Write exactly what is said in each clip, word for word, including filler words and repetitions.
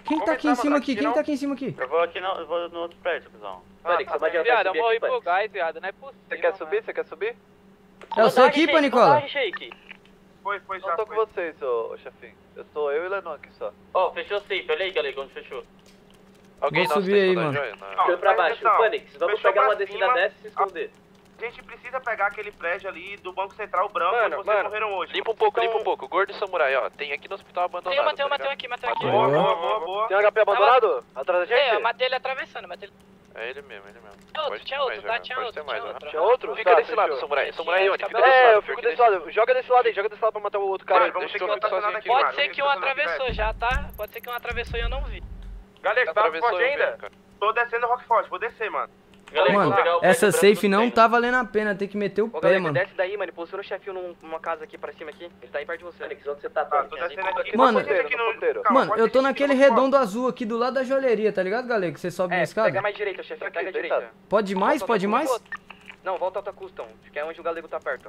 Quem tá aqui em cima aqui? Quem tá aqui em cima aqui? Eu vou aqui no, eu vou no outro prédio, cuzão. Pânico, você vai adiantar Viado, eu subir morri aqui, pro gás, viado, não é possível. Você quer subir? Você quer subir? É você aqui, Panicola? Foi, foi já. Não tô com vocês, ô, ô chefinho. Eu sou eu e o Lennon aqui só. Ó, fechou safe, olha aí, galera, onde fechou. Vou subir aí, mano. Ficando pra baixo, Pânico, vamos pegar uma descida dessa e se esconder. A gente precisa pegar aquele prédio ali do Banco Central Branco, Mano, onde vocês mano, morreram hoje. limpa um pouco, limpa um pouco. Gordo e Samurai, ó. Tem aqui no hospital abandonado. Tem uma, tem uma, tá tem um aqui, matei um aqui. Boa, boa, boa, boa. Tem um H P abandonado? Atrás da gente? É, eu matei ele atravessando, matei ele. É ele mesmo, ele mesmo. Tinha outro, Pode tinha ter outro, mais, tá? já, Tinha pode outro, ter mais, tinha né? outro. Tinha outro? Fica Tá, desse lado, fechou. Samurai. Samurai, Tinha, Ione, fica cabelo desse azul. lado. É, eu fico desse lado. Joga desse lado aí, joga desse lado pra matar o outro cara. Vai, vamos Deixa ter eu que ficar estacionar sozinho aqui, aqui. mano. Pode ser que um atravessou já, tá? Pode ser que um atravessou e eu não vi. Galera, tá Atravessou forte eu ainda? mesmo, cara. Tô descendo o Rockford, vou descer, mano. Galera, Mano, vou pegar o essa prédio branco safe do não trem. tá valendo a pena, tem que meter o Ô, pé, galera, mano. desce daí, mano. Posiciona o chefinho num- numa casa aqui pra cima aqui. Ele tá aí perto de você. Pânico, onde você tá, Tá, Pânico? tô descendo aqui. Mano, Pode descer aqui no- ponteiro. calma, Mano, pode eu tô descer aqui naquele no Rockford. redondo azul aqui do lado da joalheria, tá ligado, galera? Que você sobe na É, escada. pega mais direita, chefinho. Pega a Aqui, direita. deitado. Pode mais? Volta Pode ao mais? Auto- Não, volta ao Custom. Que é onde o galego tá perto, ó.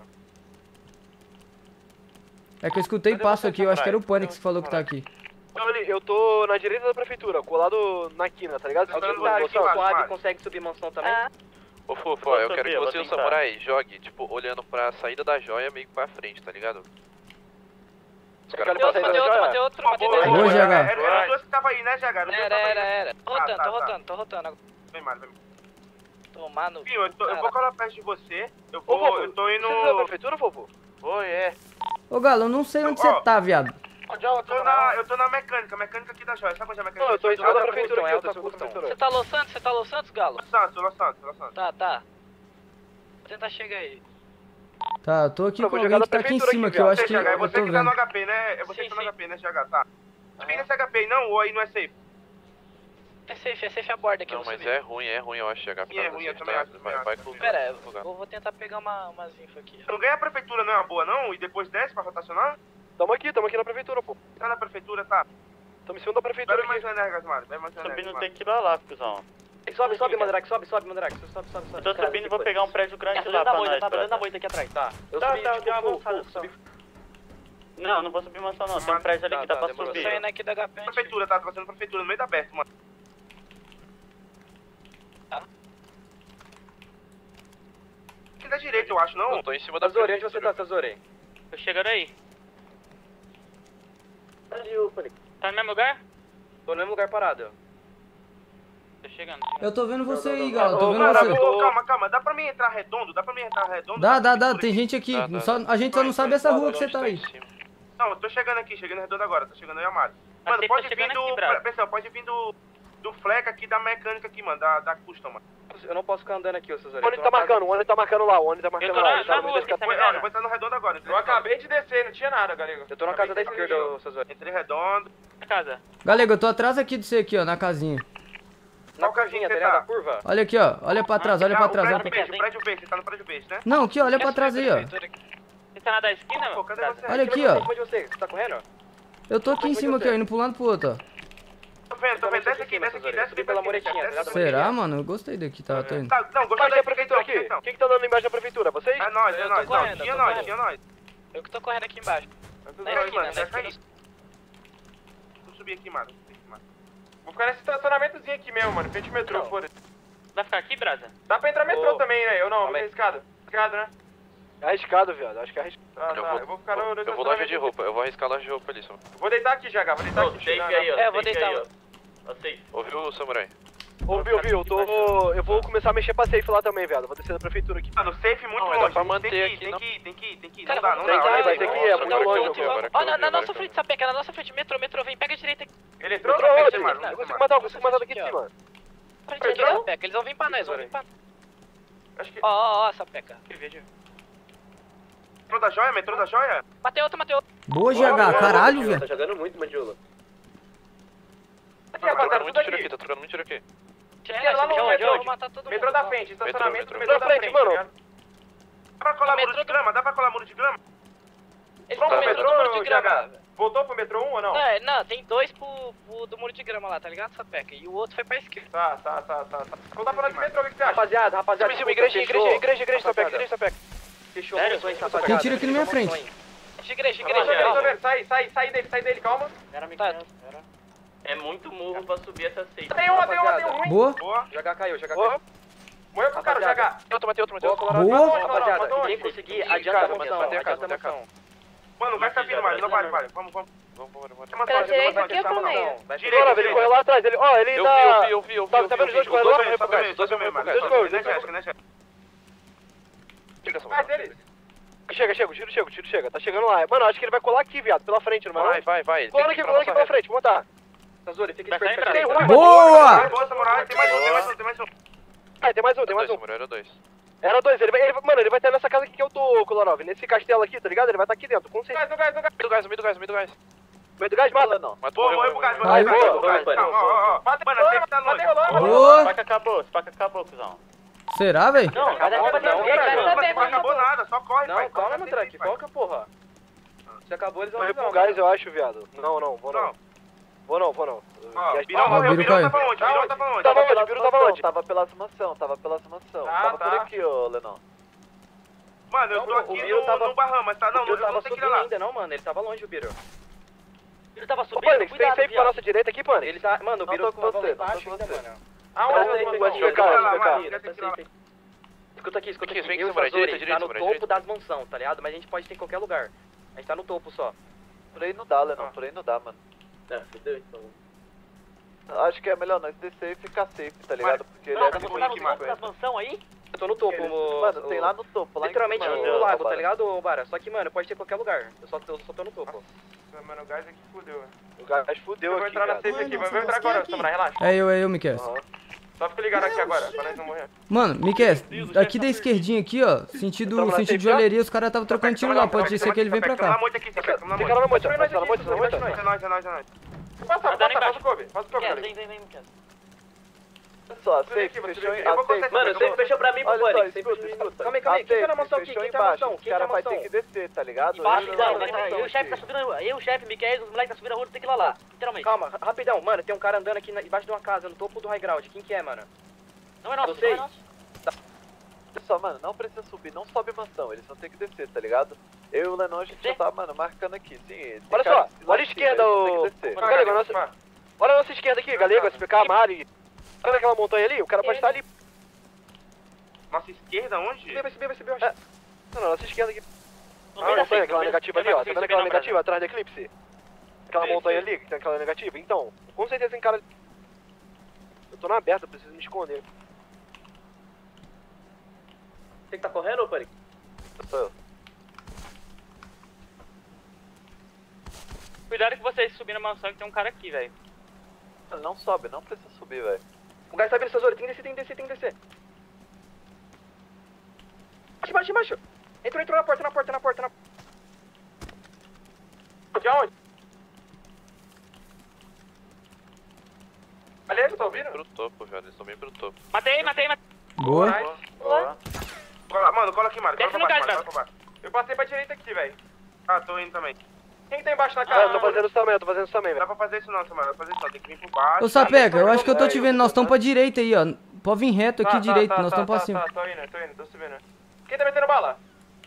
É que eu escutei Cadê passo você, aqui, eu acho que era o Samurai? Pânico que falou que tá aqui. Então, ali, eu tô na direita da prefeitura, colado na quina, tá ligado? Alguém Alguém tá tá aqui aqui embaixo, suave Mário. consegue subir mansão também? Ô, Fofo, Vou ó, eu quero subir, que eu vou você e o tentar. Samurai jogue, tipo, olhando pra saída da joia, meio que pra frente, tá ligado? Os Quero caras pra Matei sair outro, da matei joia. outro, matei outro, matei Boa, dois. Boa, boa, G H. Era era os dois que tava aí, né, G H? Era os dois Era, que tava era, aí. era. Tô Ah, rotando, tá, tô tá. rotando, tô rotando. Vem, Mário, vem. Tomar no... Fio, eu, tô, eu vou colar perto de você. Eu Ô, vou, Fofo, eu tô indo... você tá na prefeitura, Fofo? Oi, é. Ô, Galo, eu não sei onde Ó. você tá, viado. Eu tô na, eu tô na mecânica, mecânica aqui da joia. Sabe onde é a mecânica? Não, eu tô em Do cima lado da da prefeitura aqui, eu tô em Alta cima da Custom. prefeitura. Você tá Los Santos? Você tá Los Santos, Galo? Los Santos, Los Santos, Los Santos. Tá, tá. Vou tentar chegar aí. Tá, eu tô aqui Eu com vou alguém jogar que tá da aqui em prefeitura cima, aqui, que eu viado. acho Você, que G H, é eu você tô que tá no vendo. H P, né? É você Sim, que tá no sim. H P, né, G H? Tá. Subir nesse H P aí não, ou aí não é safe? É safe, é safe a borda aqui, eu Não, vou mas subir. é ruim, é ruim, eu acho, chegar E é ruim, eu também acho, também Vai, acho, vai também com Pera, com- eu vou tentar pegar uma, umas info aqui. Não ganha a prefeitura, não é uma boa, não? E depois desce pra rotacionar? Tamo aqui, tamo aqui na prefeitura, pô. Tá na prefeitura, tá? Tamo em cima da prefeitura Bebe mais aqui. um energas, Mário. Bebe mais um Subindo energas, tem Mário. que ir lá, lá, cuzão. Sobe, sobe, Mandrake, sobe, sobe, Mandrake. Sobe, sobe, sobe. Eu tô subindo e vou pegar um prédio grande Tá lá dando pra a moita, nós. tá dando a brother. moita aqui atrás. Tá. Eu Tá, subi, tá, tipo, deu uma full, avançada full, só. subi. Não, não vou subir mansão não, tem um prédio ali Tá, que dá tá, pra demorou. Tô subir. saindo aqui da H P. Prefeitura, tá? Tô fazendo prefeitura no meio da aberto, mano. Aqui da direita, eu acho, não? Não, tô em cima da Tazori, onde você prefeitura. tá, Tazori? Tô chegando aí. Ali, o Pânico. Tá no mesmo lugar? Tô no mesmo lugar parado. Tô chegando. Eu tô vendo você aí, não, Galo, não. tô Ô, vendo cara, você. ô, calma, calma. Dá pra mim entrar redondo? Dá pra mim entrar redondo? Dá, dá, dá, tem gente aqui. Dá, dá, Só, dá. a gente só não sabe essa rua que você tá aí. Não, eu tô chegando aqui, chegando redondo agora. Tô chegando aí, Amado. Mas Mano, você pode tá vir chegando do... aqui, bravo. Pessoal, pode vir do... Do fleca aqui, da mecânica aqui, mano. Da, da custom, mano. Eu não posso ficar andando aqui, ô Tazori. O Oni tá marcando, o Oni tá marcando lá, o Oni tá Eu marcando tô lá. na, ele tá na no rua, meio da você tá Olha, me eu vendo? vou entrar no redondo agora. Eu acabei de descer, não tinha nada, galego. Eu tô na casa da esquerda, ô Tazori. Entrei redondo. Na casa. Galego, eu tô atrás aqui de você aqui, ó, na casinha. Na Qual casinha curvinha, tá você ligado? tá? Na curva. Olha aqui, ó, olha pra trás, olha Ah, pra o trás, olha prédio pra... beijo, o prédio beijo. Você tá no prédio beijo, né? Não, aqui, ó, olha pra trás aí, ó. Você tá na da esquina, Pô, meu? cadê Brother? você? Olha aqui, ó. Como de você? Você tá correndo? Eu tô aqui em cima aqui, ó, indo pro lado pro outro, ó. Tô vendo, tô vendo. Desce aqui, desce aqui, desce aqui. pela desce aqui, muretinha, desce tá ligado? aqui. Será, mano? Eu gostei daqui, tá, tô indo. Tá, não, gostei Embaixo da da prefeitura aqui. prefeitura. Quem que tá andando embaixo da prefeitura? Vocês? É nóis, é Eu tô nóis. correndo, Não, tinha eu tô nós, correndo. tinha nós. Eu que tô correndo aqui embaixo. Tá tudo Na bem, esquina, mano. na Desce aí. esquina. Vou subir aqui, mano. Vou subir aqui, mano. Vou ficar nesse estacionamentozinho aqui mesmo, mano. Frente ao metrô, Não. foda-se. Vai ficar aqui, Brasa? Dá pra entrar metrô Ô. também, né? Eu não, Calma aí. arriscado. Arriscado, né? É arriscado, viado, acho que é arriscado. Tá, Eu tá. vou, Eu vou ficar no, no eu vou loja de estacionamento. roupa, eu vou arriscar loja de roupa ali só. Vou deitar aqui, G H. Vou deitar Ô, aqui. safe na- aí, ó. É, eu vou safe deitar, aí, ó. ó. Ó, safe. Ouviu, Samurai? Ouviu, ouviu, eu tô... Eu vou começar a mexer pra safe lá também, viado. Vou descer da prefeitura aqui. Mano, safe muito Não, mas dá longe. pra tem manter que ir, aqui, tem não? que ir, tem que ir, tem que ir. Cara, Não dá, não vamos dá. deitar, Olha vai aí, ter que mano. ir, é Nossa, muito agora que eu longe, vi, agora que Ó, eu na, vi, na agora nossa que eu frente, vi. sapeca, na nossa frente, metrô, metrô, vem, pega a direita aqui. Ele entrou? Eu tô Não, vendo, ele- mano. Eu consigo matar, eu consigo matar daqui de cima. Frente aqui, sapeca, eles vão vir pra nós, vão vir pra... Acho que... Ó, ó, ó, sapeca. Metrô da joia, metrô da joia? Matei outro, matei outro. Boa, G H, caralho, Tá velho. jogando muito, Mandiola. Aqui, Tá rapaziada, trocando tudo muito tiro aqui. aqui, tá trocando muito tiro aqui. É, lá no já, metrô, já vou matar todo mundo. Metrô da ó. frente, estacionamento do metrô, metrô da metrô, frente, mano. tá ligado? Dá pra colar muro Metrô de do- grama? Dá pra colar muro de grama? Eles Vamos estão pro metrô do muro metrô, de G grama. H? Voltou pro metrô um ou não? Não, é, não, tem dois pro, pro do muro de grama lá, tá ligado, sapeca? E o outro foi pra esquerda. Tá, tá, tá, tá. tá. Voltar pra lá de metrô, o que que você acha? Rapaziada, rapaziada. Cima, igreja, igreja, igreja, igreja, sapeca, igreja, sapeca. Fechou Sério? mansões, Tem rapaziada. tiro aqui na minha Fechou frente. mansões. Igreja, Tô igreja, vendo, tô calma. vendo. Sai, sai, sai dele, sai dele, calma. Tá. É muito murro pra subir essa seita. Tem uma, tem uma, tem um ruim. Boa. Boa. J H caiu, J H Boa. caiu. Morreu com o cara, Rapaziada. J H. Outro, matei outro, matei outro. Boa. Rapaziada, matou quem onde? conseguir, Ih, adianta a cara, moção, matei a casa, adianta a matei a moção. Mano, o gás tá vindo mais. Não vai, vai. Vamos, vamos. Vamos, bora, bora. Chama Pela só, direita vai aqui ou fechar a pro moção. meio? Vai Direita, Olha, ele correu lá atrás, ele, ó, ele Eu vi, tá... eu vi, eu vi, eu vi. Tá, eu tá vi, vendo os eu vi. dois Os correndo dois lá? mesmo, Vai, os dois mesmo, mano. Dois gols, Né, dois Jéssica, né, Jéssica? Chega, Samuel. Mais deles. Chega, chega, o tiro chega, o tiro chega. Tá chegando lá. Mano, acho que ele vai colar aqui, viado, pela frente, não vai? Vai, vai, vai. Colando aqui, colando aqui pela frente, vamos montar. Sazori, fica Vai esperto. sair, Tem Brasa. um, Boa! Boa, Samurai. Tem mais um, tem mais um, tem mais um. Ah, tem mais um, tem mais Dois, um. Samurai, era dois. Era dois, ele vai, ele, vai- mano, ele vai estar nessa casa aqui que eu tô, Kolarov. Nesse castelo aqui, tá ligado? Ele vai estar aqui dentro, com certeza. Gás, no gás, no gás. Meio do gás, meio do gás, meio do gás. Meio do gás, mata, não. Matou, Boa, morreu pro gás, Ai, morreu pro boa, gás. boa, Calma, ó, ó, ó. Mata Mano, a rolando, safe tá mata longe. rolando. Boa. Spaca acabou, Spaca acabou, cuzão. Será, velho? Não, cadê a Não, bomba não, não, cara, caralho? não, saber, Não acabou nada, só corre, pai. Não, calma, meu track, pai. foca, porra. Se acabou, eles vão Morreu avisar, pro gás, mano. eu acho, viado. Não, não, vou não. Não. Vou não, vou não. Ó, Gás- Birão Ah, morreu, Biro Birão caiu. tava onde? Birão tava onde? Tava onde? Biru tava onde? Tava pelas mansão, tava pelas mansão. Ah, tava tá. por aqui, ô Lenão. Mano, eu tô Não, aqui o Biro no, tava- no Bahamas, tá? Não, O Biro eu não tava sei que ir subindo lá. ainda, não, mano. Ele tava longe, o Biro. Ele tava Ô, subindo, Panix, tem cuidado, safe pra viado. nossa direita aqui, Panix? Ele tá... Mano, o Não Biro tô com tava você, lá não tô embaixo com ainda, você. mano. Aonde? Tá Aonde? safe, Pode tá ficar, safe, pode tá ficar. safe, tá safe. Escuta aqui, escuta Aqui, aqui. vem aqui, Eu e o Samurai, Sazori, direita, direita, tá no Samurai, topo direita. das mansão, tá ligado? Mas a gente pode ter em qualquer lugar. A gente tá no topo só. Por aí não dá, Lenão, por aí não dá, mano. É, fudeu, então. Acho que é melhor nós descer e ficar safe, tá ligado? Porque ele Não, é tá muito mostrando ruim os pontos de das mansão aí? Eu tô no topo, o... Mano, o- tem lá no topo, lá Literalmente em cima. no ô, lago, tá Bara. ligado, ô, Bara? Só que, mano, pode ter em qualquer lugar. Eu só, eu só tô no topo. Nossa, mano, o gás aqui fudeu. velho. O gás fudeu Eu vou aqui, entrar na viado. safe aqui, vai entrar agora, Samurai, relaxa. É eu, é eu, Miquel. Só fica ligado aqui agora, pra nós não morrer. Mano, Miquel, aqui da esquerdinha aqui, ó, sentido, Entramos na sentido de safe já? joalheria, os caras estavam trocando tiro lá, pode ser que ele vem pra Tamo na cá. moita aqui, Samurai, tamo na Fica lá na moita. moita, passa na moita, passa na moita. É nóis, é nóis, é nóis. Passa, Tá dando passa, embaixo. passa o Kobe, passa o Kobe, É, galera. vem, vem, vem, Miquel. Olha só, a Vem safe aqui, você fechou vem em... aqui. Eu A vou safe... contestar. Mano, você fechou pra mim, pro Olha só, Pânico. escuta, escuta. Calma aí, calma aí. A Quem tá na safe mansão aqui? fechou Quem tá na embaixo, mansão? os Quem tá na caras vai ter mansão? que descer, tá ligado? Embaixo, Eles não, não não, vão não, eu, o chefe tá subindo, eu, o chefe, Miquel, os moleques tá subindo a rua, tem que ir lá lá, literalmente. Calma, rapidão. Mano, tem um cara andando aqui na- embaixo de uma casa, no topo do high ground. Quem que é, mano? Não é nosso, Eu sei. não é nosso. Olha só, mano, não precisa subir, não sobe mansão, eles vão ter que descer, tá ligado? Eu e o Lenão, a gente já tá, mano, marcando aqui, sim. tem Olha cara só, lá olha a em cima, esquerda, eles vão ô... ter que descer. Ô, Galego, nossa... Olha a nossa esquerda aqui, Galego, S P K, Mari. Olha aquela montanha ali, o cara pode estar ali. Nossa esquerda, onde? Vai subir, vai subir, vai É. subir. Não, não, nossa esquerda aqui. No Ah, meio da montanha, safe, aquela no meio da- negativa ali, ele ó. vai Tá conseguir vendo subir aquela não, Brasa. negativa atrás da Eclipse? Aquela Sei, montanha sei. ali, que tem aquela negativa? Então, com certeza tem cara... Eu tô na aberta, preciso me esconder. Você que tá correndo, ô Pânico? Sou eu. Cuidado que vocês subirem na mansão que tem um cara aqui, velho. Mano, não sobe, não precisa subir, velho. O gás tá vindo, Sazori. Tem que descer, tem que descer, tem que descer. Embaixo, embaixo, embaixo. Entrou, entrou na porta, na porta, na porta, na porta. De onde? Ali, eu tô ouvindo? Pro topo, velho, eles estão bem pro topo. Matei, matei, matei. Boa. Boa. Cola- Mano, cola aqui, mano. Cola Desce pra no baixo, gás, mano, cola pra baixo. Eu passei pra direita aqui, velho. Ah, tô indo também. Quem que tá embaixo da Ah, casa? eu tô fazendo isso também, eu tô fazendo isso também, Não dá velho. pra fazer isso não, Samuel. Não dá pra fazer isso não. Tem que vir por baixo. Ô, Sapeca, eu acho que eu tô te vendo, nós estamos pra direita aí, ó. Pode vir reto aqui Tá, tá, direito, tá, nós tá, estamos pra tá, cima. Tá, tô indo, tô indo, tô subindo. Quem tá metendo bala?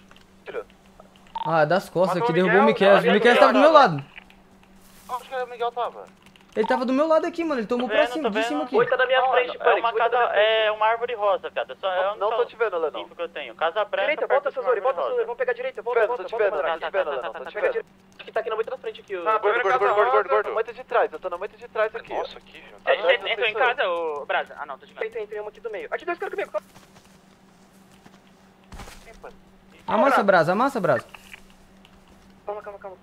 Ah, das costas Matou aqui, o derrubou o Miguel, Miquel. O tá, Miquel Miguel, tava do meu tá. lado. Onde que o Miguel tava? Ele tava do meu lado aqui, mano. Ele tomou Tô pra vendo, cima, tô de vendo. cima aqui. Oito tá na minha Não, frente, é Pânico. uma oito tá na casa, minha frente. é uma árvore rosa, cara. Só é a Não tô te vendo, Lenão. info que eu tenho. Casa branca, Direita, perto volta, de uma Sazori. árvore Volta, Sazori. rosa. Vamos pegar a direita. Tô Volta, vendo, volta, tô te volta, vendo, volta. tô te vendo, Lenão, tô te vendo. Acho que tá aqui na moita da frente aqui, o... Tá, tô Gordo, vendo gordo, casa gordo, gordo, rosa. gordo. Moita de trás, eu tô na moita de trás aqui, ó. Nossa, aqui, velho. Você Atrás você das entrou em pessoas. casa, ô Brasa? Ah, não, tô de casa. Entrei, entrei um aqui do meio. Aqui, dois caras comigo. Amassa, brasa, amassa, brasa. Calma, calma, calma.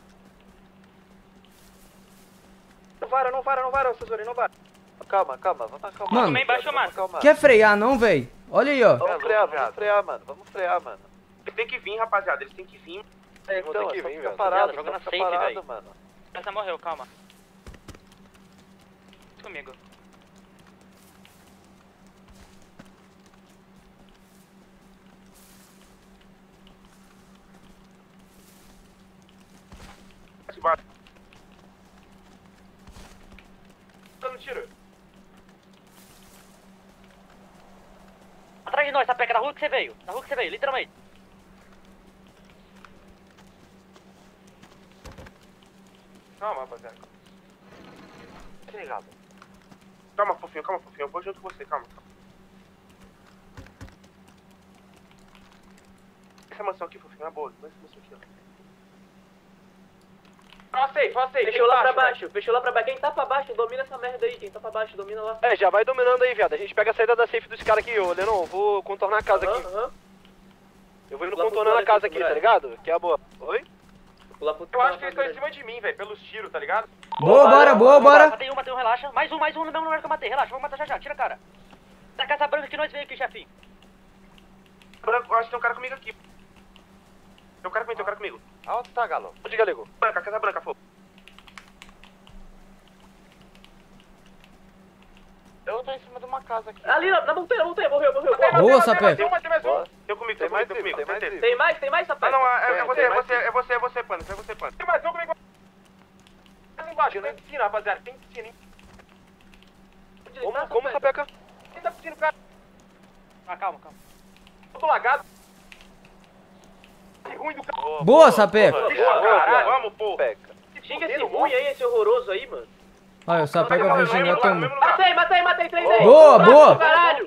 Não vara, não vara, não vara, Sazori, não vara. Calma, calma, vamos acalmar. Mano, Também baixou, vamos mano. acalmar. Quer frear não, velho? Olha aí, ó. Vamos frear, vamos frear, mano. Vamos frear, mano. Eles têm que vir, rapaziada. Eles têm que vir. É, Vou então, ter que é só vir, ficar velho. parado, Jogando só na ficar safe, parado, velho. mano. Essa morreu, calma. Comigo. Dando tiro. Atrás de nós, tá pega na rua que você veio. Na rua que você veio, literalmente. Calma, rapaziada. Galo. Calma, fofinho, calma, fofinho. Eu vou junto com você, calma. Essa mansão aqui, fofinho, é boa. Essa mansão aqui, ó. Ó, safe, ó, safe. Fechou lá pra baixo, fechou lá pra baixo. Quem tá pra baixo, domina essa merda aí. Quem tá pra baixo, domina lá. É, já vai dominando aí, viado. A gente pega a saída da safe dos caras aqui, ô Lenon. Vou contornar a casa aqui. Aham. Eu vou indo Lá pro contornando a lado casa aqui, aqui, tá Brad. ligado? Que é a boa. Oi? Pular pro Eu acho que eles estão em cima de mim, velho, pelos tiros, tá ligado? Boa, bora, boa, bora. Matei um, matei um, relaxa. Mais um, mais um no mesmo lugar que eu matei. Relaxa, vamos matar já já. Tira a cara. Da casa branca que nós veio aqui, chefinho. Branco, eu acho que tem um cara comigo aqui. Tem um cara comigo, tem um cara comigo. Aonde tá, Galo? Onde, galego? Branca, casa branca, fogo. Eu tô em cima de uma casa aqui. Ali na, na montanha, na montanha. Morreu, morreu. Tem Boa, mais, tem mais, Sapé. tem mais, tem mais um. Boa. Tem comigo, Tem tem mais comigo, tem isso, comigo. tem mais certeza. isso. Tem mais, tem mais, Sapé? Ah, não, é, é Tem, você, tem é mais você, é você, é você, Pano, é você, Pano. Tem mais um comigo. Mais embaixo, tem piscina, rapaziada. Tem piscina, hein? Como, como, Sapeca? Quem tá piscina, cara? Ah, calma, calma. Eu tô lagado. Que ruim do cara. Boa, Sapé. Isso, Boa, caralho, boa. vamos, pô. Peca. Xinga esse ruim aí, esse horroroso aí, mano. Olha, o Sapé vai xingar todo mundo. Matei, matei, matei. Três aí. Boa, Braço, boa. Caralho.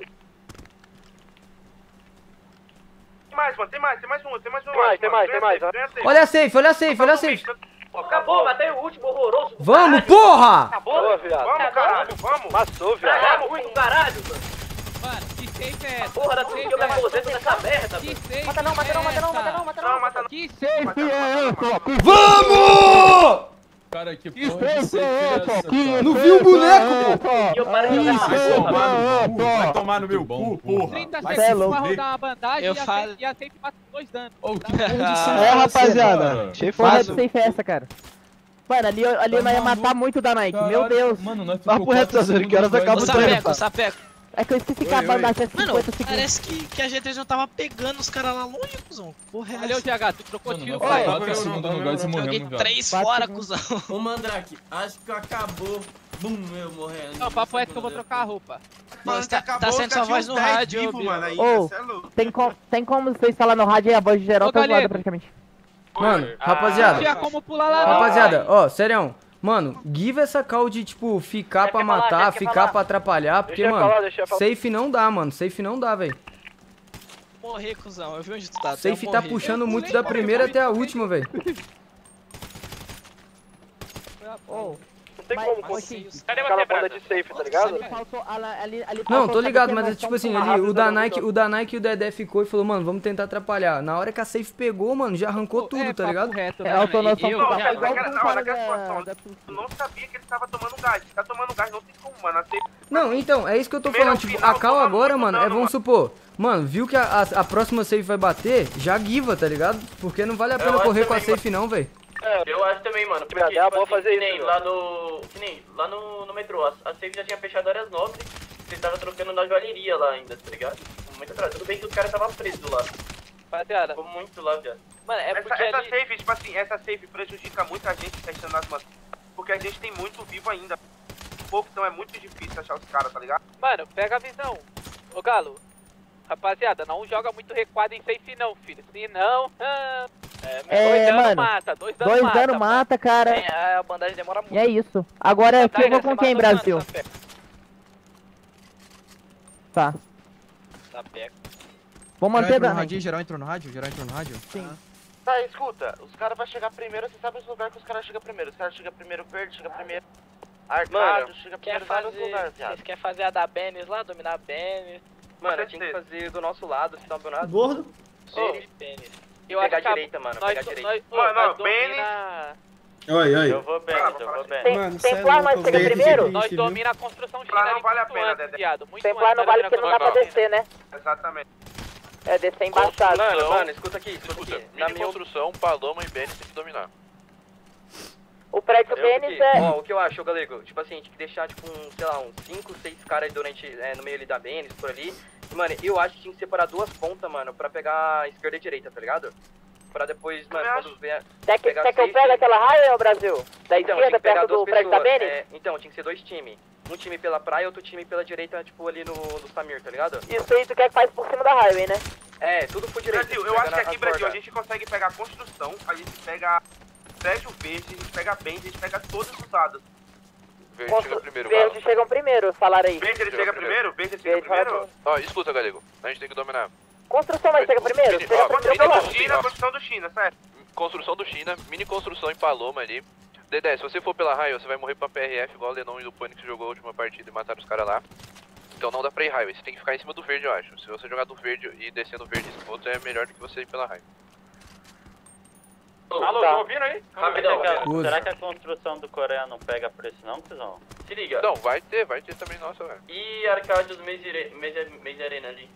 Tem mais, mano, tem mais, tem mais um, tem mais um. Tem mais, tem mais, tem mais, ó. Olha a safe, olha a safe, olha a safe. Acabou, matei o último horroroso. do Vamos, caralho. porra! Boa, viado. Vamos, caralho, vamos. Passou, viado. Caralho, ruim do caralho, mano. Mano, que safe é essa? Porra, da tudo que eu me aposento nessa merda, Que mano. safe Mata não, mata não, mata não, mata não, é mata Não, não. mata não. Que Mata safe não, mata não, mata não. Vamos! Cara, que porra de safe é essa, cara? Não viu o boneco, pô? E eu parei de jogar essa porra, mano. Vai tomar no meu cu, porra. trinta Vai segundos se pra fuder. rodar uma bandagem Eu e, a falo- safe, e a safe mata com dois danos. Ô, que Tá? porra de É, safe é essa, rapaziada. cara? Achei Porra de fácil. safe é essa, cara? Mano, ali, ali Tá nós ia maluco? matar muito da Nike, meu Caralho, Deus. Mano, nós Papo ficou reto, quatro Zazuri, que horas segundos acaba no o banho. treino, Sapeco, pá. Sapeco. É que eu esqueci que Oi, a banda oi. é Mano, cinquenta segundos. parece que, que a G três não tava pegando os caras lá longe, cuzão. Porra, é Valeu, essa? G H, tu trocou Mano, tiro, nós pai. ficou quatro segundos no gás e Joguei morremos, velho. três Quatro fora, segundos. cuzão. Ô Mandrake, acho que acabou. Bum, eu morrendo. Não, papo é que eu vou trocar a roupa. Mano, tá, tá sendo sua voz no rádio, ô, mano, aí, Ô, cê é louco. tem, com, tem como você instalar no rádio e a voz de geral Ô, tá zoada Galego. praticamente. Mano, Não rapaziada, tinha como pular lá, não. rapaziada, ó, sério, mano, give essa call de, tipo, ficar Jeff pra quer falar, matar, Jeff quer ficar falar. pra atrapalhar, porque, Deixa eu mano, falar, deixa eu falar. safe não dá, mano, safe não dá, velho. Morrer, cuzão. Eu vi onde tu tá. tu Safe ia tá morrer. puxando muito da primeira até a última, velho. Ô, Não tem Mas- como mas, conseguir Chico, Cadê aquela você, banda Brasa? de safe, tá ligado? ali faltou, ali, ali, ali Não, faltou, tô sabe ligado, o quê? mas é Nós tipo estamos assim, com ali, rápido o da da Nike, luta. o da Nike e o Dedé ficou e falou, mano, vamos tentar atrapalhar. Na hora que a safe pegou, mano, já arrancou tudo, É, tá papo ligado? reto, É né, autonoção eu- Não, total. já- naquela- Igual com o não, cara naquela da- situação, da- eu não sabia que ele tava tomando gás. Se tá tomando gás, não tem como, mano. Assim, Não, então, é isso que eu tô Primeiro falando, ao tipo, final, a cal toma agora, muito mano, é, dano, vamos mano. supor, mano, viu que a, a, a próxima safe vai bater, já guiva, tá ligado? Porque não vale a pena acho correr com a também, safe não, velho. Eu acho também, mano. Porque, É, é bom tipo, fazer que isso, nem mano. lá no. Que nem lá no, no metrô. A, a safe já tinha fechado áreas nobres. Você tava trocando na joalheria lá ainda, tá ligado? Muito atrás. Tudo bem que os caras estavam presos lá. Rapaziada, Ficou muito lá, viado. mano, é essa, porque essa ali... safe, tipo assim, essa safe prejudica muito a gente fechando as mãos. Porque a gente tem muito vivo ainda. Pouco, então é muito difícil achar os caras, tá ligado? Mano, pega a visão. Ô, Galo. Rapaziada, não joga muito recuado em safe não, filho. Se não... Ah, é, É, dois danos mano, mata, dois danos Dois mata. danos mata, cara. É, a bandagem demora muito. E é isso. Agora aqui eu vou com quem, Brasil? Tá. Tá pega. Vou manter da... Geral entrou no rádio? Geral entrou no rádio? Sim. Tá, escuta, os caras vão chegar primeiro, você sabe os lugares que os caras chegam primeiro. Os caras chegam primeiro verde, chega primeiro arcado, Mano, chega Quer primeiro em vários fazer... lugares, viado. Vocês querem fazer a da Benes lá, dominar a Benes? Mano, eu tinha que fazer do nosso lado, se campeonato. Gordo? Ô, Benes. Eu Pegar acho que a- direita, mano, nós, pegar nós, direita. ô, Mano, nós Benes- domina... Oi, oi. Eu vou bem, eu vou bem. Tem, Mano, tem cê é plar, nós louco, chega velho. primeiro? Nós Viu? domina a construção Lá não China vale a muito pena, antes, Dedé. viado. Muito Templar antes não da vale domina porque não dá pra construção descer, né? Exatamente. É descer embaixado. Mano, mano, escuta aqui, escuta Escuta, aqui. Na mini minha construção, Paloma e Benny tem que dominar. O prédio Eu Benes porque, é... Ó, o que eu acho, Galego, tipo assim, a gente tem que deixar, tipo, um, sei lá, uns cinco, seis caras durante, é, no meio ali da Benes, por ali. E, mano, eu acho que tinha que separar duas pontas, mano, pra pegar a esquerda e a direita, tá ligado? Pra depois, mano, Também quando vier... Quer que, pegar quer que eu safe- pegue aquela raia, ô Brasil? Da Então, tinha esquerda, que pegar perto do duas prédio da pessoas. Benes? É, então, tinha que ser dois times. Um time pela praia e outro time pela direita, tipo, ali no, no Samir, tá ligado? Isso aí tu quer que faz por cima da highway, né? É, tudo por direita. Brasil, eu pega acho que na- aqui, as Brasil, a bordas. gente consegue pegar a construção, a gente pega prédio verde, a gente pega bem, a gente pega todos os lados. Verde Constru- chega primeiro, Verde Galo. chegam primeiro, falaram aí. Verde ele Chega chega primeiro. primeiro? Verde ele chega Verde primeiro? fala- Ó, escuta, Galego. A gente tem que dominar. Construção vai chegar primeiro? Mini- Chega ó, primeiro mini pelo Construção do China, construção do China, certo? Construção do China, mini construção em Paloma ali. Dedé, se você for pela Highway, você vai morrer pra P R F igual o Lenon e o Pânico que jogou a última partida e mataram os caras lá. Então não dá pra ir Highway, você tem que ficar em cima do verde, eu acho. Se você jogar do verde e descer no verde e outro, é melhor do que você ir pela Highway. Alô, Tá. tá ouvindo aí? Rapidão, Usa. será que a construção do Coreia não pega preço não, cuzão? Se liga. Não, vai ter, vai ter também, nossa, velho. E Arcádios Meise Meise Arena ali?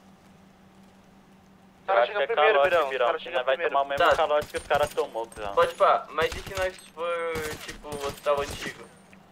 Os caras chegam primeiro, Virão. Os caras Nós chegam vai primeiro. tomar o mesmo Tá. calote que os caras tomou, cuzão. Pode pá, mas e se nós for, tipo, o hospital antigo?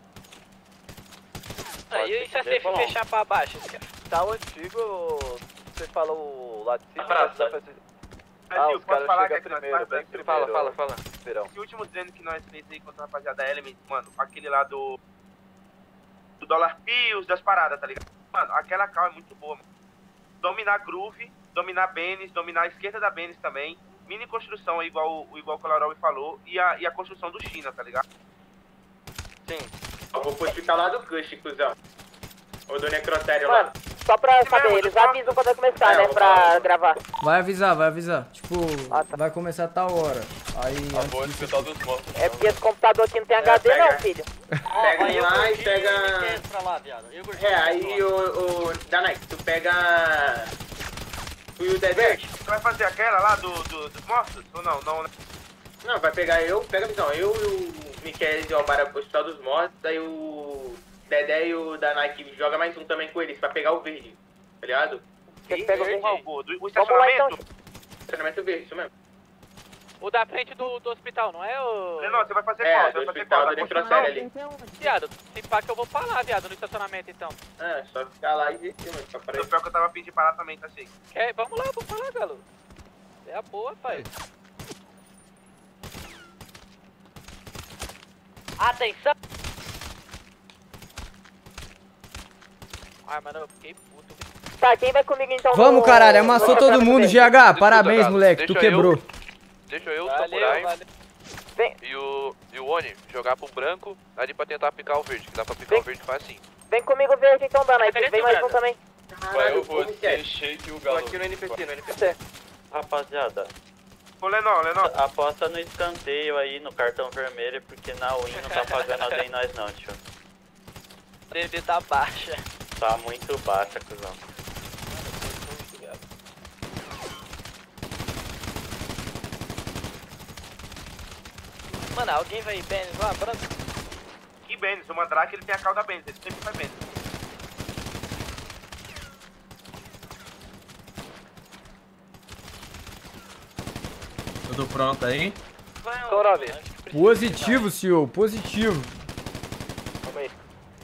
Aí, e se a safe fechar pra baixo? Tá o antigo, você falou lá de cima, A praça. dá pra- Ah, Brasil, os posso caras falar chegam que nós primeiro, faz, bem Brasil? primeiro. Fala, fala, fala. Verão. Esse último treino que nós fez aí contra a rapaziada da Element, mano, aquele lá do. Do Dollar Pills, das paradas, tá ligado? Mano, aquela cal é muito boa, mano. Dominar Groove, dominar Benes, dominar a esquerda da Benes também. Mini construção, igual, igual o Colarol falou, e a, e a construção do China, tá ligado? Sim. Eu vou pro hospital lá do Cush, cuzão. Ou do necrotério lá. Mano, só pra Sim, saber, mesmo, eles eu posso- avisam quando vai começar, É, né? eu vou Pra falar. gravar. Vai avisar, vai avisar. Tipo, Ah, tá. vai começar tal hora. Aí. Ah, antes vou disso- hospital dos mortos. É porque esse computador aqui não tem H D pega. não, filho. Pega um lá e pega... pra lá, viado. Eu É, aí o... o... Danai, tu pega... Tu e o Dedé. Você vai fazer aquela lá do, do- dos mortos? Ou não? Não, né? Não, vai pegar eu, pega a visão, eu e o Miquel e o Albara pro Hospital dos Mortos, aí o Dedé e o Danai que joga mais um também com eles, pra pegar o verde, tá ligado? Você pega o Verde, verde. o, do- o Vamos lá então. estacionamento? Treinamento verde, isso mesmo. O da frente do, do hospital, não é o... Não, você vai fazer É, qual? do Você vai fazer hospital qual? do Da necrotério construção? ali. Viado, se pá que eu vou pra lá, viado, no estacionamento então. É, só ficar lá e descer, mano, pra O aparecer. pior que eu tava pedindo parar também, tá cheio. Quer? Vamos lá, vamos pra lá, galo. É a boa, pai. Atenção! Ai, mano, eu fiquei puto. Tá, quem vai comigo então? Vamos, no- caralho, no amassou todo estacionamento mundo, verde? G H. Escuta, Parabéns, Galo, moleque, tu deixa eu- quebrou. Deixa eu, o Valeu, Samurai valeu. e o, e o Oni jogar pro branco ali pra tentar picar o verde, que dá pra picar o verde fácil. Vem comigo verde então, Dana. Aí Referência, vem mais um brother. também. Vai eu, como que é? Shake e o Tô Galo. aqui no N P C, no N P C. Rapaziada, Ô, Lenó, Lenó. aposta no escanteio aí, no cartão vermelho, porque na Win não tá pagando nada em nós não, tio. D D tá baixa. Tá muito baixa, cuzão. Mano, alguém vai bem lá, branco? Que Benes, o Mandrake ele tem a cauda Benes, ele sempre faz Benes. Tudo pronto aí? Torave. Positivo, senhor, positivo. Calma aí.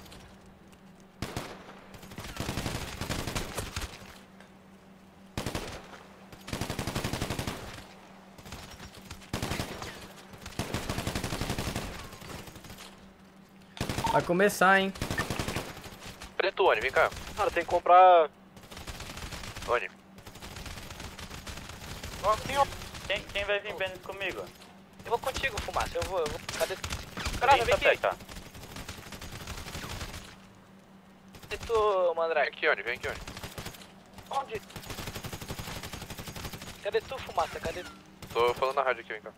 Vai começar, hein? Preto, Oni, vem cá. Cara, tem que comprar... Oni. Quem, quem vai vir bem comigo? Eu vou contigo, Fumaça. Eu vou, eu vou. Cadê? Caralho, Caralho, vem aqui. tá. Cadê tu, Vem Mandrake? aqui, Oni, vem aqui, Oni. Onde? Cadê tu, Fumaça? Cadê tu? Tô falando na rádio aqui, vem cá.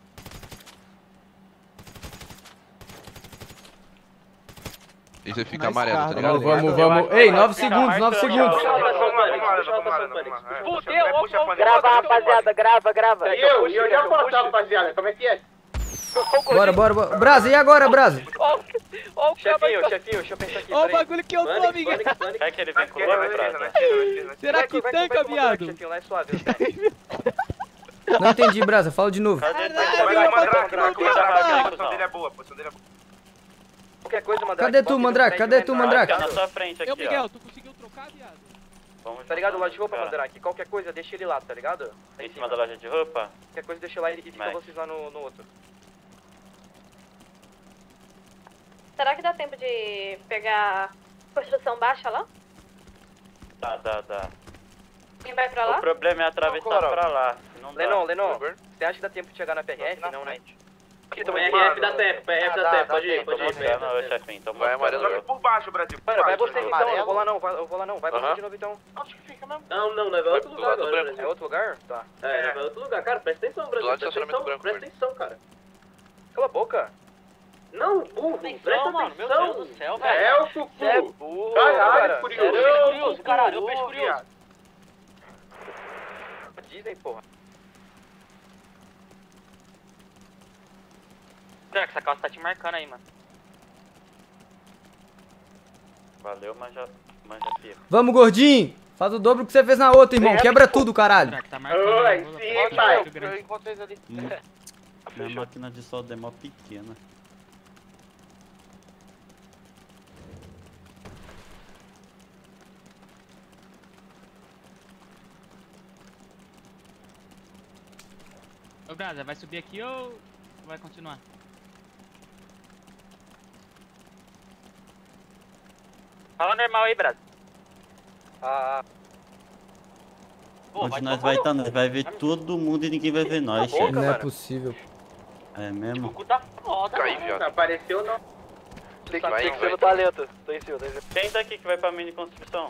E você fica amarelo, tá Vamos, ligado? vamos, vamos. Ei, nove segundos, nove segundos. Vamos lá, vamos lá, vamos lá, vamos lá. É, puxa- Fudeu, é, ó, puxa a ó, panela. Grava, rapaziada, grava, grava. E eu, e eu já posso, rapaziada, como é que é? Bora, bora, bora. Brasa, e agora, Brasa? Ó, ó o Chefinho, cara. chefinho, deixa eu pensar aqui, Ó o peraí. bagulho que eu tô, Pânico, amiga. pânico, pânico. Quer que ele Na vem comigo, esquerda, na esquerda, na brother? esquerda, na esquerda, na esquerda. Será que Vai com- vai com- tanca, vai com o Mandrake, viado? chefinho, lá é suave. Não entendi, Brasa, fala de novo. Cadê? Vai, Caralho, vai, eu vou Mandrake, bater vai, no com o Mandrake, cara. a posição dele é boa, a posição dele é boa. Qualquer coisa, Mandrake. Cadê tu, bota ele Mandrake? na Cadê frente, tu, vai, Mandrake? Tá na sua frente Eu, aqui, Miguel, ó. tu conseguiu trocar, viado? Vamos Tá ligado? Loja de roupa, cara. Mandrake. Qualquer coisa, deixa ele lá, tá ligado? Em cima da loja de roupa? Qualquer coisa, deixa lá e fica Vai. vocês lá no, no outro. Será que dá tempo de pegar construção baixa lá? Dá, dá, dá. Quem vai pra lá? O problema é atravessar Não, Coral. pra lá. Não dá. Lenon, Lenon, Over. você acha que dá tempo de chegar na P R F? Não, né? Aqui, P R F dá tempo, P R F dá tempo, pode ir, pode ir. chefinho, então vai amarelo. Joga por baixo, Brasil. Mano, vai baixo, você então, eu vou lá não, vai- eu vou lá não, vai você de novo então. Onde que fica mesmo? Não, não, não, é outro lugar agora, Brasil. É outro lugar? Tá. É, é outro lugar. Cara, presta atenção, Brasil. Do lado do Presta estacionamento atenção, branco, presta atenção, cara. Cala a boca. Não, burro, presta mano, meu atenção. Deus do céu, É, velho. o Cucu. É burro, Caralho, cara. curioso. Eu peixe curioso, caralho, eu peixe Ô, curioso. viado. Dizem, porra. Será que essa calça tá te marcando aí, mano? Valeu, mas já, mas já fica. Vamos, gordinho. Faz o dobro que você fez na outra, irmão. Quebra tudo, caralho. Será que tá Oi, sim, pai. Eu encontrei eles ali. Minha máquina de solda é mó pequena. Ô, Brasa, vai subir aqui ou vai continuar? Fala normal aí, Brasa. Ah, Onde nós vai estar, nós vai ver todo mundo e ninguém vai ver nós, chefe. Não é possível. É mesmo? O tá foda, Cai, mano. viado. Apareceu não. Tem Vai, que, tem que ser vai. no talento. Tô em cima, tô em cima. Quem tá aqui que vai pra mini construção?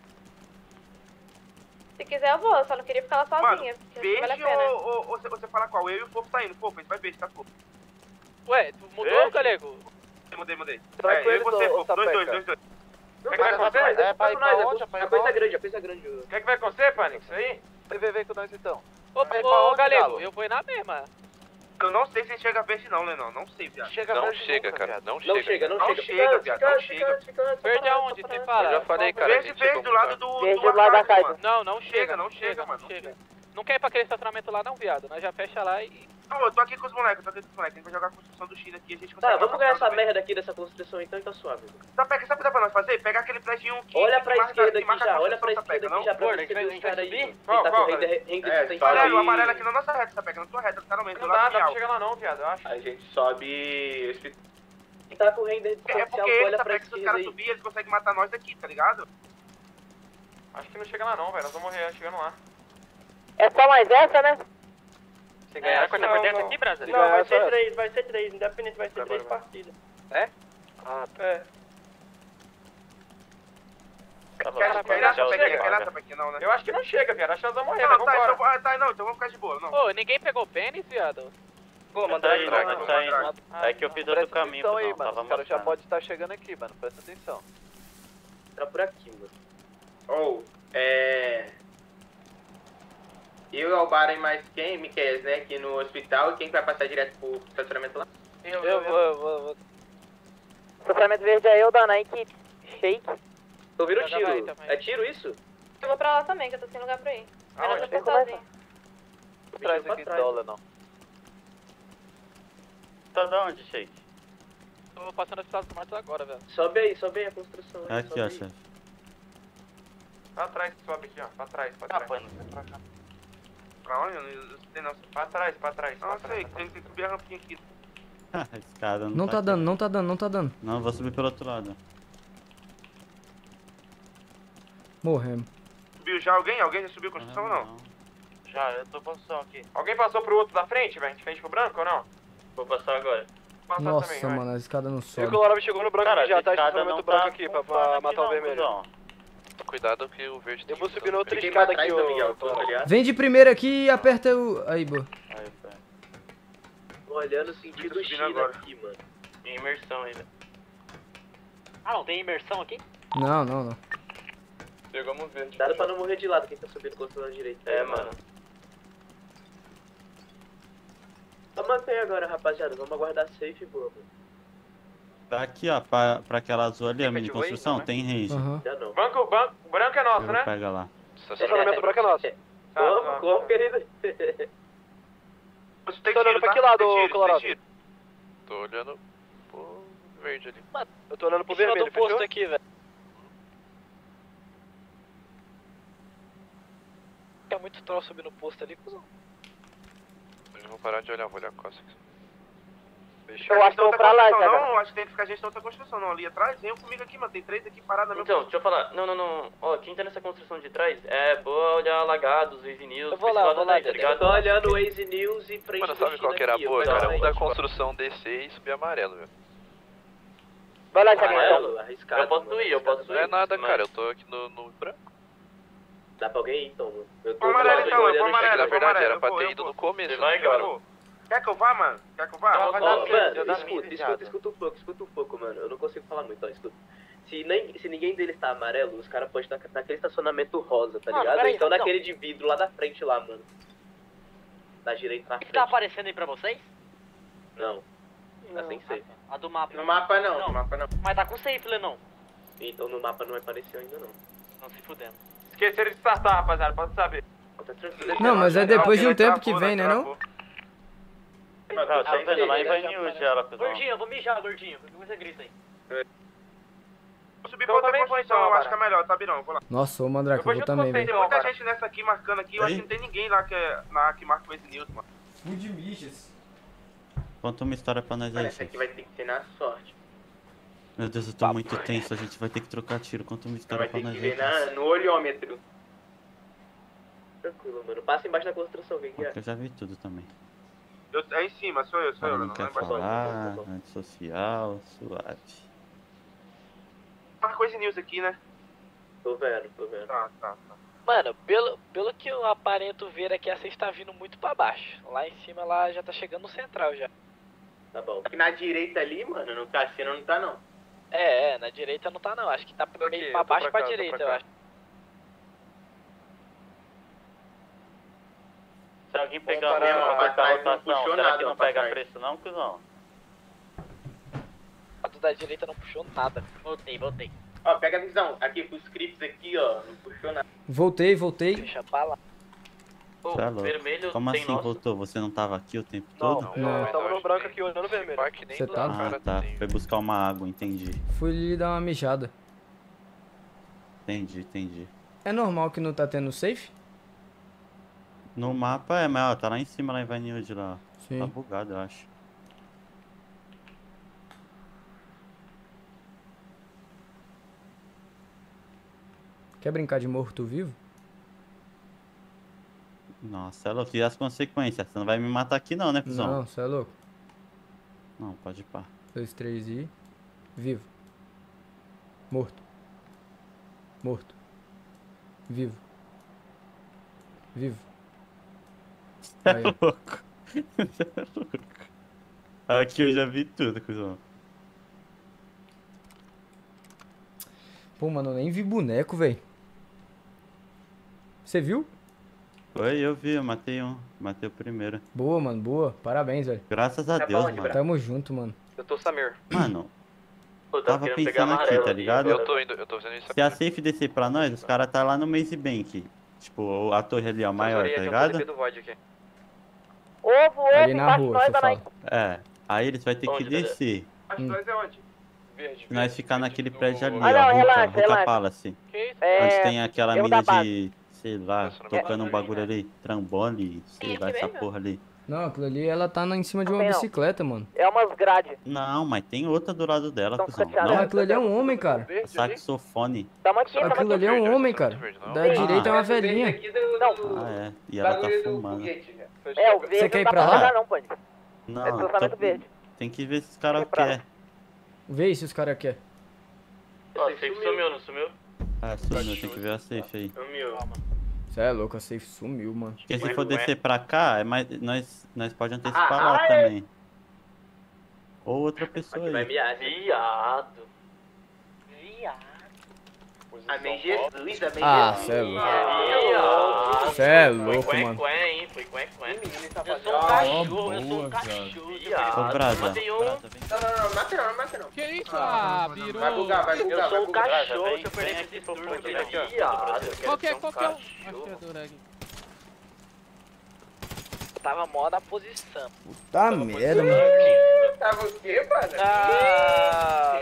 Se quiser eu vou, eu só não queria ficar lá sozinha. porque acho que vale a Beijo pena. ou, ou, ou você, você fala qual? Eu e o Fofo tá indo. Fofo, a gente vai beijo, tá fofo. Ué, tu mudou, galego? Mudei, mudei. Vai É, com eu e eles, você, ô, Fofo. Dois, dois, Sapeca. dois, dois. Não, que vai vai, acontecer? vai, É, deixa pra ir pra pra nós, onde? é Pra ir a pra coisa onde? grande, a coisa grande. O que é que vai acontecer, Panix? Isso aí? Vem, vem, vem com nós então. Ô, Vai pra ô, onde, galego, Galo? eu vou ir na mesma. Eu não sei se chega verde não, Lenão. Não sei, viado. Chega Não verde chega, nunca, cara. viado. Não Não chega. chega, não Não chega. chega, Fica, viado, fica, não fica, chega. fica, fica, Verde fica, aonde? fica, Você fica. fala? Eu já falei, cara. Verde, a gente verde, chegou do lado muito do, Verde do do lado da Arcade, casa. mano. Não, não chega, Chega, não não chega, chega, mano, não não chega. Não quer ir pra aquele estacionamento lá não, viado. Nós já fecha lá e... Não, eu tô aqui com os moleques, eu tô aqui com os moleques. A gente vai jogar a construção do China aqui, a gente consegue... Tá, vamos ganhar essa também. merda aqui dessa construção então e tá suave. Sapeca, sabe o que dá pra nós fazer? Pegar aquele prédio que... Olha que pra marca- esquerda que aqui marca a já, olha pra construção, esquerda Sapeca, aqui já pra Pô, você a gente vai- ver a os gente vai caras aí. subir? Quem Qual, tá qual, com render, galera? render É, tem o amarelo, que- o amarelo aqui na nossa reta, Sapeca, na tua reta, literalmente, Não do dá, lado dá pra real. chegar lá não, viado, eu acho. A gente sobe... Quem tá com render É potencial, porque eles, olha pra Sapeca, se os esquerda caras aí. subirem, eles conseguem matar nós daqui, tá ligado? Acho que não chega lá não, velho. Nós vamos morrer chegando lá. É só mais essa, né? Se É, corta por dentro aqui, Brasa? Não, vai ser três, vai ser três, independente, vai ser três partidas. Ah, tá. É. Tá bom, Quer já quer ir lá, já Sapeca? chega. Quer ir lá, Sapeca? Não, né? Eu acho que não chega, viado. Acho que nós vamos morrer, Não, velho. tá, Vambora. então, ah, tá, não, então vamos ficar de boa, não. Ô, ninguém pegou pênis, viado? Pô, Tá mandar indo, pra tá cá. indo. É que eu fiz outro Presta caminho, atenção aí, não, mano. tava Os caras já mostrando. podem estar chegando aqui, mano. Presta atenção. Tá por aqui, mano. Ou, é... Eu e o Albara e mais quem? Miquel, né? Aqui no hospital. E quem vai passar direto pro estacionamento lá? Eu vou, eu vou, eu vou. Estacionamento verde é eu da Nike Shake. Tô ouvindo Já tiro. vai também. É tiro isso? Eu vou pra lá também, que eu tô sem lugar pra ir. Melhor Aonde? eu tô sozinha. Traz pra aqui trás. dólar, não. Tá da onde, Shake? Tô passando as Estados Unidos agora, velho. Sobe aí, sobe aí a construção. É aqui, sobe ó, aí. chefe. Pra trás, sobe aqui, ó. Pra trás, pra trás. Pra onde? Eu não sei não. Pra trás, pra trás. Não, pra eu trás. sei, tem que subir a rampinha aqui. Esse cara não, Não tá aqui. dando, não tá dando, não tá dando. Não, vou subir pelo outro lado. Morremos. Subiu já alguém? Alguém já subiu a construção ou não? Já, eu tô passando aqui. Alguém passou pro outro da frente, velho? De frente pro branco ou não? Vou passar agora. Passar Nossa, também, vai. mano, a escada não E o sobe. Colorado chegou no branco Cara, já, tá? a escada Estacionamento não branco tá aqui, com pra, pra fome matar aqui o não, vermelho. cuzão. Cuidado que o verde tem Eu vou que subir na outra Fiquei escada pra aqui, trás do ô. Miguel, tô ligado? Vem de primeira aqui e aperta o... Aí, boa. Aí, pera. Olhando o sentido subindo China agora. aqui, mano. Tem imersão ainda. Ah, não, tem imersão aqui? Não, não, não. Pegamos verde. Cuidado pra não morrer de lado quem tá subindo construção na direita. É, mano. Vamos manter agora, rapaziada. Vamos aguardar safe e boa, mano. Tá aqui, ó, pra, pra aquela azul ali, a mini Efetivou construção, isso, né? tem range. Aham. Já não. Banco, banco, branco é nosso, Eu né? pega lá. Estacionamento branco é nosso. Tá, Como, tá. como, querido? Você tem Tá olhando tiro, pra tá? que lado, Tem tiro, tem Colorado? tiro. Tô olhando pro verde ali. Eu tô olhando pro Em cima vermelho, do posto fechou? aqui, velho. É muito troço subir no posto ali, cuzão. Eu vou parar de olhar, vou olhar a costa aqui. Eu acho que eu vou pra lá, não, acho que tem que ficar gestão da construção, não. Ali atrás, venham comigo aqui, mano. Tem três aqui parados na minha Então, deixa eu falar. Não, não, não. Ó, quem tá nessa construção de trás, é boa olhar lagados, Waze News. Eu vou lá, eu vou lá, tá ligado? eu tô olhando o Waze News e frente. Mano, sabe qual que era boa, cara? Um da construção descer e subir amarelo, velho. Vai lá, Amarelo? arriscado. Eu posso ir, eu posso ir. Não é nada, mas- cara. Eu tô aqui no, no branco. Dá pra alguém ir, então, mano? Eu Vou amarelo então, eu vou É que, amarelo. na eu vou verdade, amarelo, era eu pra vou, ter eu ido vou. no começo. Você vai, né, cara? cara? Quer que eu vá, mano? Quer que eu vá? Ó, Vai mano, dar- escuta, escuta, escuta um pouco, escuta um pouco, mano. Eu não consigo falar muito, ó, escuta. Se, nem, se ninguém deles tá amarelo, os caras podem estar naquele estacionamento rosa, tá Mano, ligado? peraí, Então não. naquele de vidro lá da frente lá, mano. Da direita na O que frente. tá aparecendo aí pra vocês? Não. Tá sem safe. A do mapa. No mapa não, no mapa não. Mas tá com safe, Lennon. Então no mapa não apareceu ainda não. Não se fudendo. Esqueceram de startar, rapaziada. Pode saber. Tá tranquilo. Não, mas é depois de um tempo que Travou, vem, né, não? Não, tá vendo lá e vai news já, lá, pessoal. Gordinho, eu vou mijar, gordinho. O que você grita aí? Vou subir pra outra construção, eu acho que é melhor, tá, Birão? Eu vou lá. Nossa, ô Mandrake, eu vou também, Tem velho. muita gente nessa aqui marcando aqui, eu acho que não tem ninguém lá que, é, lá que marca o Waze News, mano. Full de mijas. Conta uma história pra nós aí, Essa aqui vai ter que ser na sorte. Meu Deus, eu tô muito tenso, a gente vai ter que trocar tiro. Conta uma história Vai pra ter nós que ver aí. na, no olhômetro. Tranquilo, mano. Passa embaixo da construção, quem que é? Eu já vi tudo também. Eu, é em cima, sou eu, sou eu, Ela não, não não é quer embaixo. falar, antissocial, suave. Marca o Waze News aqui, né? Tô vendo, tô vendo. Tá, tá, tá. Mano, pelo, pelo que eu aparento ver aqui, a vocês tá vindo muito pra baixo. Lá em cima, lá já tá chegando no central já. Tá bom. Aqui na direita ali, mano, no cassino não tá não. É, é, na direita não tá não. Acho que tá meio pra baixo e pra direita, eu acho. Se alguém pegar pra- uma pra pra trás, não rotação, puxou será nada que não lá pra pega trás. preço não, cuzão? A do da direita não puxou nada. Voltei, voltei. Ó, pega a visão. Aqui pros scripts aqui, ó, não puxou nada. Voltei, voltei. Deixa pra lá. Pô, Tá louco. vermelho Como tem assim nosso. voltou? Você não tava aqui o tempo Não, todo? Não. Tamo no branco aqui olhando vermelho. Você tava? Ah, tá. Foi buscar uma água, entendi. Fui lhe dar uma mijada. Entendi, entendi. É normal que não tá tendo safe? No mapa é, mas ó, tá lá em cima, lá em Vanilde lá. Sim. Tá bugado, eu acho. Quer brincar de morto-vivo? Nossa, é louco. E as consequências? Você não vai me matar aqui não, né, cuzão? Não, você é louco. Não, pode ir pá. Dois, três e... Vivo. Morto. Morto. Vivo. Vivo. Você Aí. é louco. Você é louco. Aqui eu já vi tudo, cuzão. Pô, mano, eu nem vi boneco, velho. Você viu? Foi, eu vi, eu matei um. Matei o primeiro. Boa, mano, boa. Parabéns, velho. Graças a Tá Deus, bom, de mano. Tamo junto, mano. Eu tô Samir. Mano, Pô, tava tava querendo pegar pensando aqui, amarelo tá ali, ligado? Eu tô indo, eu tô fazendo isso Se a safe descer pra nós, os caras tá lá no Maze Bank. Tipo, a torre ali, ó, maior, tá ligado? do Void aqui. Ovo, ovo, Ali na embaixo de rua, nós, você da fala. Nike. É. Aí eles vai ter que Onde, Dedé? descer. Acho que Hum. nós é onde? Verde, E nós ficar naquele prédio ali, Ah, não, ó, Ruka, relaxa, Ruka relaxa. Palace. Que isso? Onde É, tem aquela eu mina da de, sei lá, tocando um bagulho ali, trambole, sei Tem lá, aqui essa mesmo? porra ali. Não, aquilo ali, ela tá na- em cima de uma Também não. bicicleta, mano. é umas grades. Não, mas tem outra do lado dela, Então, cuzão. fica Não, Não, aquilo ali é um homem, cara. saxofone. Tamo aqui, tamo Aquilo aqui. ali é um homem, cara. Da direita é uma velhinha. Não, Ah, é. E ela tá Bagulho do fumando. foguete, né? é, o verde Você quer ir não dá pra pra lá? jogar não, Pânico. É Não, estacionamento tô- verde. tem que ver se os caras Tem pra- querem. Vê se os caras querem. Ó, safe sumiu, não sumiu? Ah, sumiu, tem que ver a safe aí. Sumiu. Você é louco, a safe sumiu, mano. Porque se Ué, for ué. descer pra cá, é mais, nós, nós pode antecipar Ah, lá ah, também. Ou outra pessoa Aqui vai aí. miar. Viado. Amém Jesus, amém Ah, Jesus. cê é louco. Viado. Cê é Foi louco, quen, mano. quen, hein? Foi quen, quen. Eu sou um cachorro, eu sou um cachorro. Ô, Viado. Brasa, Matei um. Brasa, vem. Não, não, não, mata não, não mata não. Que isso? Ah, virou. Vai bugar, vai Eu bugar, vai sou um bugar. cachorro, Vem, se eu vem perder aqui, esse fofo, turno aqui, aqui. aqui, ó. Qual que é, Eu qual quero que é o... ser um Acho que é cachorro. Durag. Tava mó na posição. Tá merda, mano. Tava o quê, mano? Ah!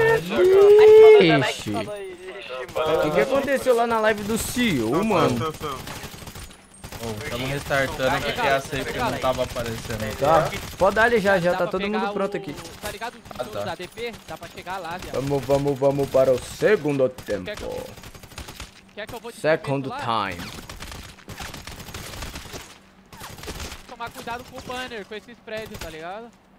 Ixi. O que, que aconteceu lá na live do C E O, mano? Estamos restartando porque a safe não tava aparecendo. Tá, pode dar ali já, já Dá tá pra todo pegar mundo o- pronto aqui. Tá ligado? Ah, tá. Os A D P, dá pra chegar lá, viado. Vamos, vamos, vamos para o segundo tempo. Quer que eu, quer que eu vou de Second começo lá? time. Tomar cuidado com o banner, com esses prédios, tá ligado?